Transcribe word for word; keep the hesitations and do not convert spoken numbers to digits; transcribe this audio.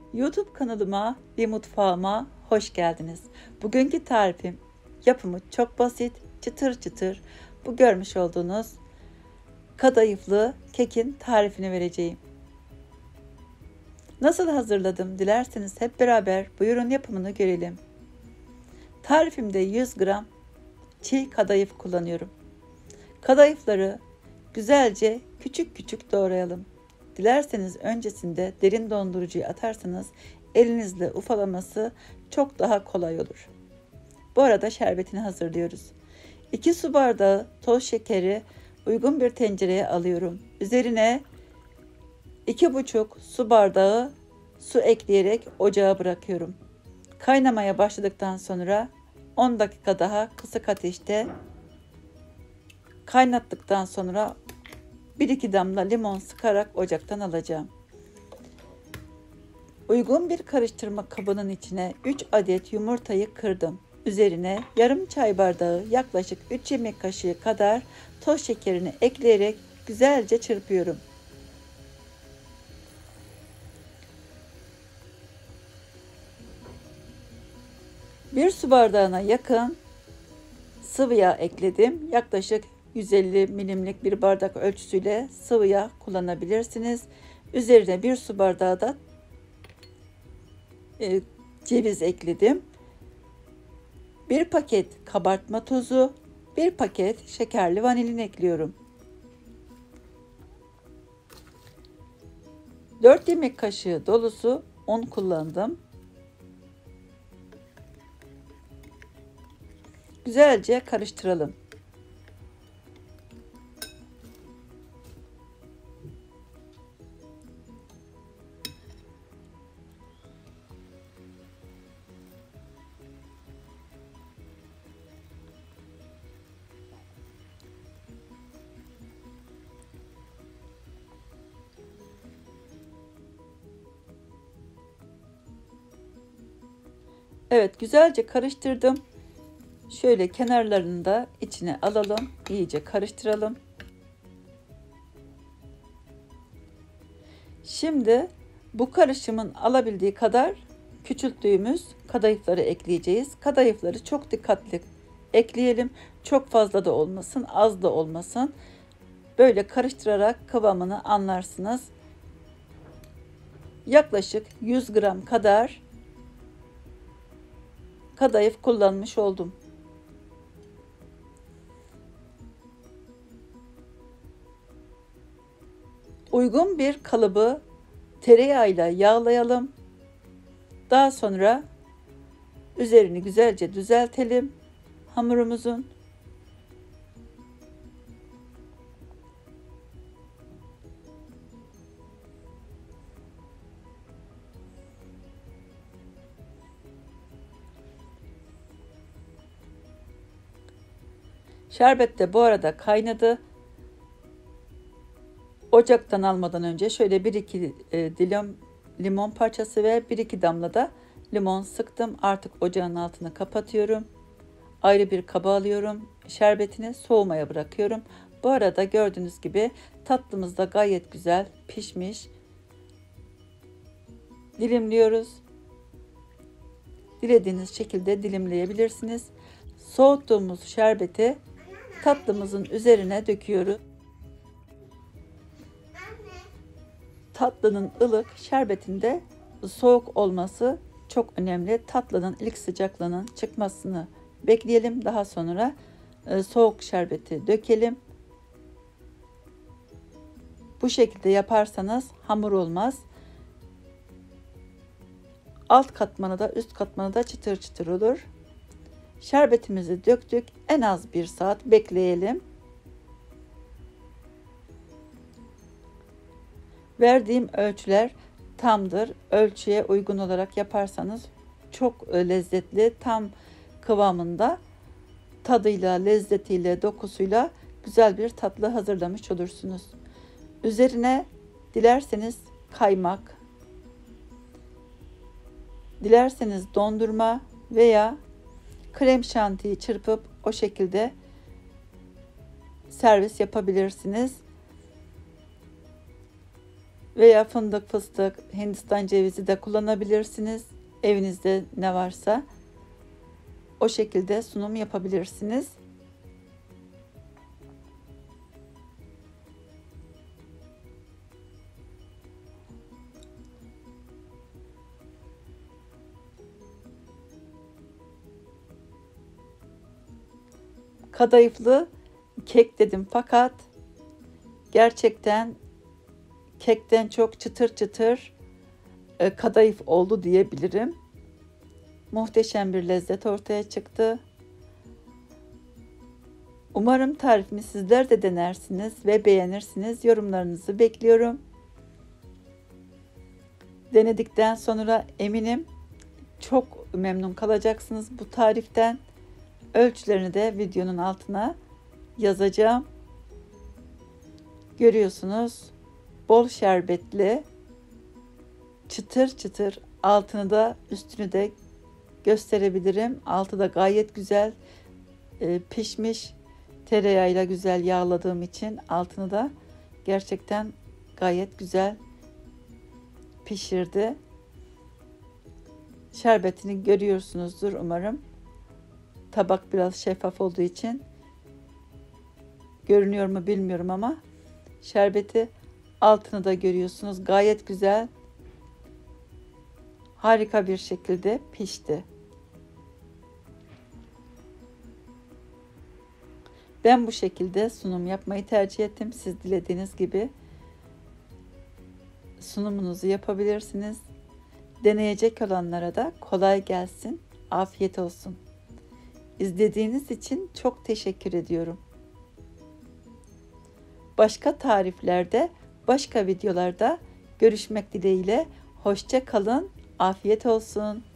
YouTube kanalıma ve mutfağıma hoş geldiniz. Bugünkü tarifim yapımı çok basit, çıtır çıtır. Bu görmüş olduğunuz kadayıflı kekin tarifini vereceğim. Nasıl hazırladım dilerseniz hep beraber buyurun yapımını görelim. Tarifimde yüz gram çiğ kadayıf kullanıyorum. Kadayıfları güzelce küçük küçük doğrayalım. Dilerseniz öncesinde derin dondurucuya atarsanız elinizle ufalaması çok daha kolay olur. Bu arada şerbetini hazırlıyoruz. iki su bardağı toz şekeri uygun bir tencereye alıyorum. Üzerine iki buçuk su bardağı su ekleyerek ocağa bırakıyorum. Kaynamaya başladıktan sonra on dakika daha kısık ateşte kaynattıktan sonra bir iki damla limon sıkarak ocaktan alacağım. Uygun bir karıştırma kabının içine üç adet yumurtayı kırdım. Üzerine yarım çay bardağı yaklaşık üç yemek kaşığı kadar toz şekerini ekleyerek güzelce çırpıyorum. Bir su bardağına yakın sıvı yağ ekledim. Yaklaşık yüz elli milimlik bir bardak ölçüsüyle sıvı yağ kullanabilirsiniz. Üzerine bir su bardağı da e, ceviz ekledim. Bir paket kabartma tozu, bir paket şekerli vanilin ekliyorum. dört yemek kaşığı dolusu un kullandım. Güzelce karıştıralım. Evet, güzelce karıştırdım. Şöyle kenarlarını da içine alalım. İyice karıştıralım. Şimdi bu karışımın alabildiği kadar küçülttüğümüz kadayıfları ekleyeceğiz. Kadayıfları çok dikkatli ekleyelim. Çok fazla da olmasın, az da olmasın. Böyle karıştırarak kıvamını anlarsınız. Yaklaşık yüz gram kadar kadayıf kullanmış oldum. Uygun bir kalıbı tereyağıyla yağlayalım. Daha sonra üzerini güzelce düzeltelim hamurumuzun. Şerbet de bu arada kaynadı. Ocaktan almadan önce şöyle bir iki e, dilim limon parçası ve bir iki damla da limon sıktım. Artık ocağın altını kapatıyorum. Ayrı bir kaba alıyorum. Şerbetini soğumaya bırakıyorum. Bu arada gördüğünüz gibi tatlımız da gayet güzel pişmiş. Dilimliyoruz. Dilediğiniz şekilde dilimleyebilirsiniz. Soğuttuğumuz şerbeti tatlımızın üzerine döküyoruz. Tatlının ılık, şerbetin de soğuk olması çok önemli. Tatlının ilk sıcaklığının çıkmasını bekleyelim. Daha sonra soğuk şerbeti dökelim. Bu şekilde yaparsanız hamur olmaz. Alt katmanı da üst katmanı da çıtır çıtır olur. Şerbetimizi döktük. En az bir saat bekleyelim. Verdiğim ölçüler tamdır. Ölçüye uygun olarak yaparsanız çok lezzetli, tam kıvamında, tadıyla, lezzetiyle, dokusuyla güzel bir tatlı hazırlamış olursunuz. Üzerine dilerseniz kaymak, dilerseniz dondurma veya krem şantiyi çırpıp o şekilde servis yapabilirsiniz. Veya fındık, fıstık, Hindistan cevizi de kullanabilirsiniz. Evinizde ne varsa o şekilde sunum yapabilirsiniz. Kadayıflı kek dedim fakat gerçekten kekten çok çıtır çıtır e, kadayıf oldu diyebilirim. Muhteşem bir lezzet ortaya çıktı. Umarım tarifimi sizler de denersiniz ve beğenirsiniz. Yorumlarınızı bekliyorum. Denedikten sonra eminim çok memnun kalacaksınız bu tariften. Ölçülerini de videonun altına yazacağım. Görüyorsunuz, bol şerbetli, çıtır çıtır, altını da üstünü de gösterebilirim. Altı da gayet güzel e, pişmiş. Tereyağıyla güzel yağladığım için altını da gerçekten gayet güzel pişirdi. Şerbetini görüyorsunuzdur umarım. Tabak biraz şeffaf olduğu için görünüyor mu bilmiyorum ama şerbeti altını da görüyorsunuz. Gayet güzel, harika bir şekilde pişti. Ben bu şekilde sunum yapmayı tercih ettim. Siz dilediğiniz gibi sunumunuzu yapabilirsiniz. Deneyecek olanlara da kolay gelsin, afiyet olsun. İzlediğiniz için çok teşekkür ediyorum. Başka tariflerde, başka videolarda görüşmek dileğiyle. Hoşça kalın, afiyet olsun.